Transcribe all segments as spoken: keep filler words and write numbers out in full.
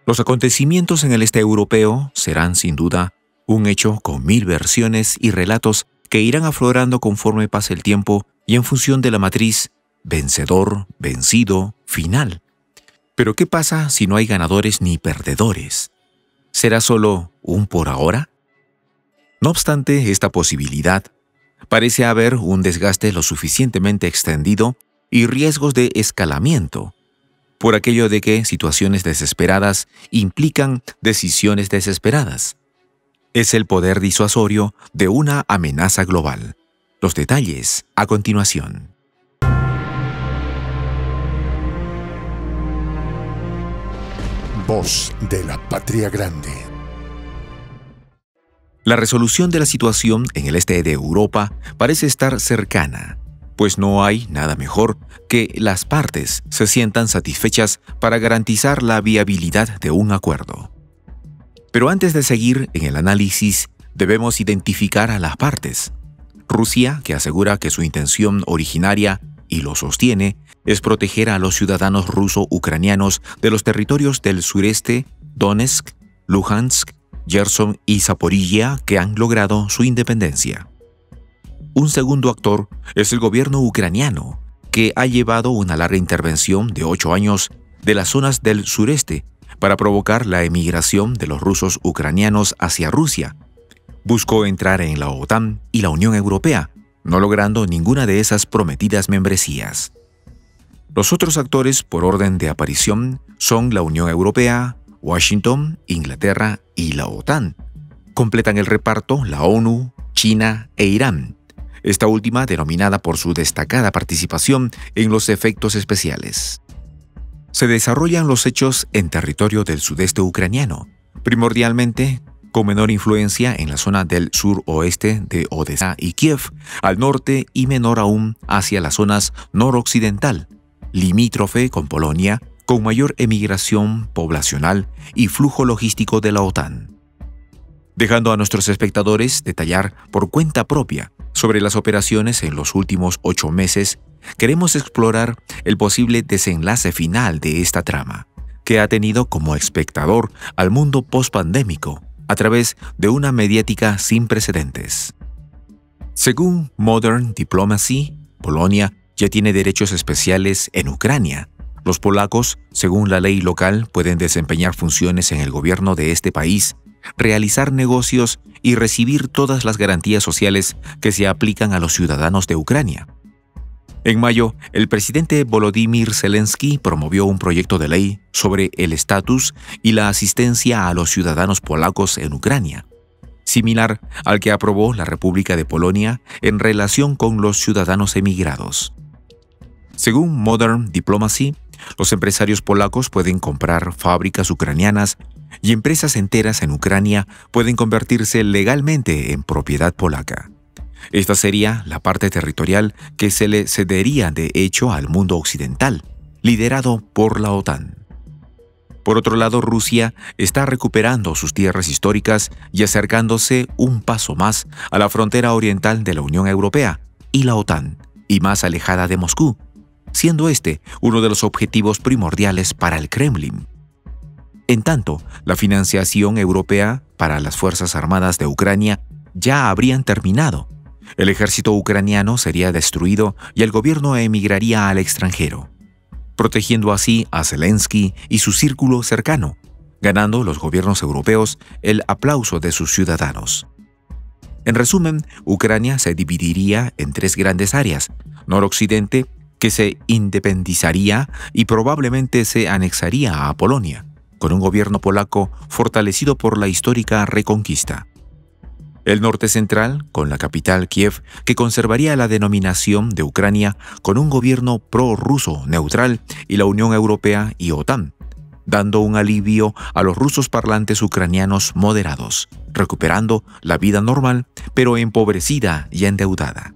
Los acontecimientos en el este europeo serán sin duda un hecho con mil versiones y relatos que irán aflorando conforme pase el tiempo y en función de la matriz vencedor, vencido, final. Pero ¿qué pasa si no hay ganadores ni perdedores? ¿Será solo un por ahora? No obstante esta posibilidad, parece haber un desgaste lo suficientemente extendido y riesgos de escalamiento, por aquello de que situaciones desesperadas implican decisiones desesperadas. Es el poder disuasorio de una amenaza global. Los detalles a continuación. Voz de la Patria Grande. La resolución de la situación en el este de Europa parece estar cercana, pues no hay nada mejor que las partes se sientan satisfechas para garantizar la viabilidad de un acuerdo. Pero antes de seguir en el análisis, debemos identificar a las partes. Rusia, que asegura que su intención originaria, y lo sostiene, es proteger a los ciudadanos ruso-ucranianos de los territorios del sureste, Donetsk, Luhansk, Gerson y Zaporilla, que han logrado su independencia. Un segundo actor es el gobierno ucraniano, que ha llevado una larga intervención de ocho años de las zonas del sureste para provocar la emigración de los rusos ucranianos hacia Rusia. Buscó entrar en la OTAN y la Unión Europea, no logrando ninguna de esas prometidas membresías. Los otros actores por orden de aparición son la Unión Europea, Washington, Inglaterra y la OTAN. Completan el reparto la ONU, China e Irán, esta última denominada por su destacada participación en los efectos especiales. Se desarrollan los hechos en territorio del sudeste ucraniano, primordialmente con menor influencia en la zona del suroeste de Odessa y Kiev, al norte y menor aún hacia las zonas noroccidental, limítrofe con Polonia, con mayor emigración poblacional y flujo logístico de la OTAN. Dejando a nuestros espectadores detallar por cuenta propia sobre las operaciones en los últimos ocho meses, queremos explorar el posible desenlace final de esta trama, que ha tenido como espectador al mundo pospandémico a través de una mediática sin precedentes. Según Modern Diplomacy, Polonia ya tiene derechos especiales en Ucrania. Los polacos, según la ley local, pueden desempeñar funciones en el gobierno de este país, realizar negocios y recibir todas las garantías sociales que se aplican a los ciudadanos de Ucrania. En mayo, el presidente Volodymyr Zelensky promovió un proyecto de ley sobre el estatus y la asistencia a los ciudadanos polacos en Ucrania, similar al que aprobó la República de Polonia en relación con los ciudadanos emigrados. Según Modern Diplomacy, los empresarios polacos pueden comprar fábricas ucranianas y empresas enteras en Ucrania pueden convertirse legalmente en propiedad polaca. Esta sería la parte territorial que se le cedería de hecho al mundo occidental, liderado por la OTAN. Por otro lado, Rusia está recuperando sus tierras históricas y acercándose un paso más a la frontera oriental de la Unión Europea y la OTAN, y más alejada de Moscú, siendo este uno de los objetivos primordiales para el Kremlin. En tanto, la financiación europea para las Fuerzas Armadas de Ucrania ya habrían terminado. El ejército ucraniano sería destruido y el gobierno emigraría al extranjero, protegiendo así a Zelensky y su círculo cercano, ganando los gobiernos europeos el aplauso de sus ciudadanos. En resumen, Ucrania se dividiría en tres grandes áreas: noroccidente, que se independizaría y probablemente se anexaría a Polonia, con un gobierno polaco fortalecido por la histórica reconquista. El norte central, con la capital Kiev, que conservaría la denominación de Ucrania con un gobierno prorruso neutral y la Unión Europea y OTAN, dando un alivio a los rusos parlantes ucranianos moderados, recuperando la vida normal, pero empobrecida y endeudada.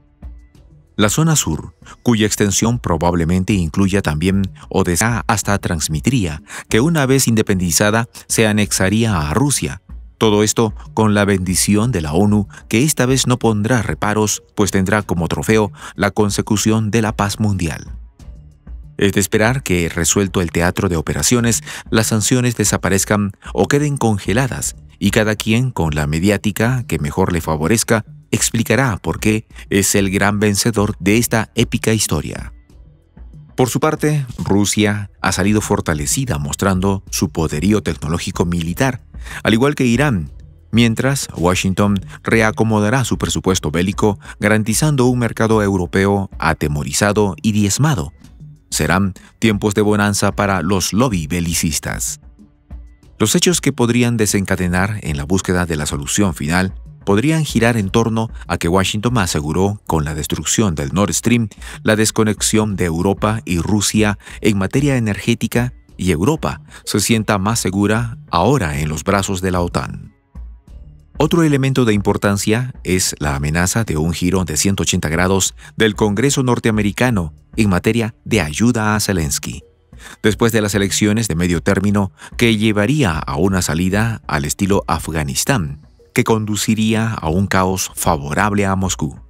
La zona sur, cuya extensión probablemente incluya también Odessa hasta Transnistria, que una vez independizada se anexaría a Rusia. Todo esto con la bendición de la ONU, que esta vez no pondrá reparos, pues tendrá como trofeo la consecución de la paz mundial. Es de esperar que, resuelto el teatro de operaciones, las sanciones desaparezcan o queden congeladas y cada quien, con la mediática que mejor le favorezca, explicará por qué es el gran vencedor de esta épica historia. Por su parte, Rusia ha salido fortalecida mostrando su poderío tecnológico militar, al igual que Irán, mientras Washington reacomodará su presupuesto bélico garantizando un mercado europeo atemorizado y diezmado. Serán tiempos de bonanza para los lobby belicistas. Los hechos que podrían desencadenar en la búsqueda de la solución final podrían girar en torno a que Washington aseguró con la destrucción del Nord Stream la desconexión de Europa y Rusia en materia energética y Europa se sienta más segura ahora en los brazos de la OTAN. Otro elemento de importancia es la amenaza de un giro de ciento ochenta grados del Congreso norteamericano en materia de ayuda a Zelensky, después de las elecciones de medio término que llevaría a una salida al estilo Afganistán, que conduciría a un caos favorable a Moscú.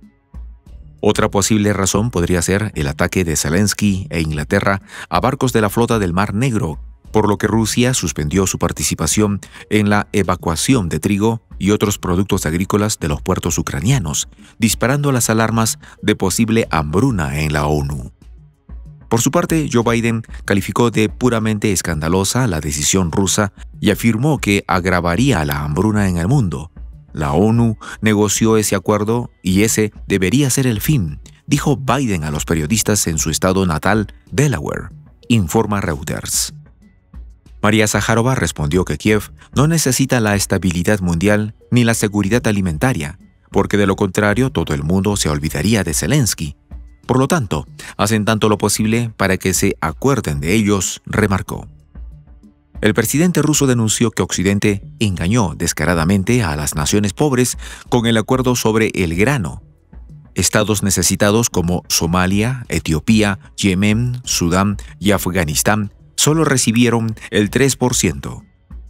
Otra posible razón podría ser el ataque de Zelensky e Inglaterra a barcos de la flota del Mar Negro, por lo que Rusia suspendió su participación en la evacuación de trigo y otros productos agrícolas de los puertos ucranianos, disparando las alarmas de posible hambruna en la ONU. Por su parte, Joe Biden calificó de puramente escandalosa la decisión rusa y afirmó que agravaría la hambruna en el mundo. La ONU negoció ese acuerdo y ese debería ser el fin, dijo Biden a los periodistas en su estado natal, Delaware, informa Reuters. María Zaharova respondió que Kiev no necesita la estabilidad mundial ni la seguridad alimentaria, porque de lo contrario todo el mundo se olvidaría de Zelensky. Por lo tanto, hacen tanto lo posible para que se acuerden de ellos, remarcó. El presidente ruso denunció que Occidente engañó descaradamente a las naciones pobres con el acuerdo sobre el grano. Estados necesitados como Somalia, Etiopía, Yemen, Sudán y Afganistán solo recibieron el tres por ciento.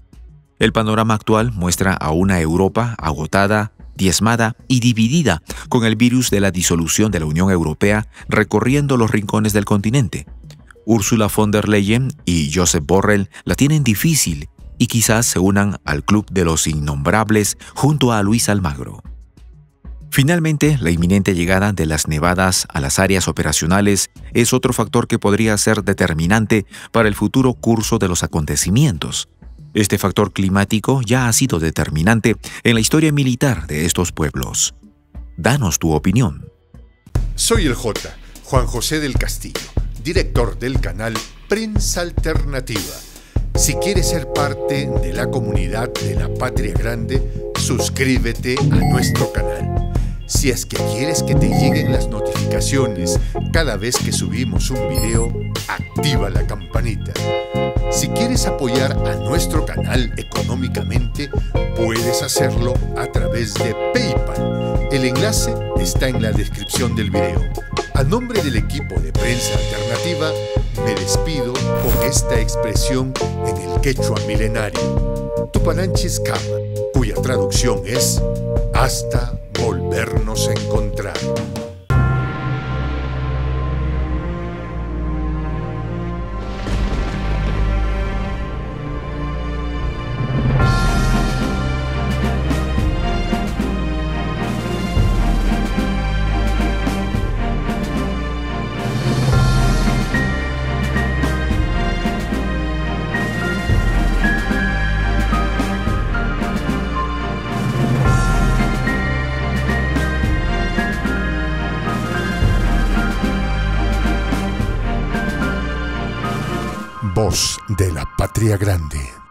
El panorama actual muestra a una Europa agotada, diezmada y dividida, con el virus de la disolución de la Unión Europea recorriendo los rincones del continente. Ursula von der Leyen y Josep Borrell la tienen difícil y quizás se unan al club de los innombrables junto a Luis Almagro. Finalmente, la inminente llegada de las nevadas a las áreas operacionales es otro factor que podría ser determinante para el futuro curso de los acontecimientos. Este factor climático ya ha sido determinante en la historia militar de estos pueblos. Danos tu opinión. Soy el J, Juan José del Castillo, director del canal Prensa Alternativa. Si quieres ser parte de la comunidad de la Patria Grande, suscríbete a nuestro canal. Si es que quieres que te lleguen las notificaciones cada vez que subimos un video, activa la campanita. Si quieres apoyar a nuestro canal económicamente, puedes hacerlo a través de PayPal. El enlace está en la descripción del video. A nombre del equipo de Prensa Alternativa, me despido con esta expresión en el quechua milenario, Tupananchis Kama, cuya traducción es hasta volvernos a encontrar. Voz de la Patria Grande.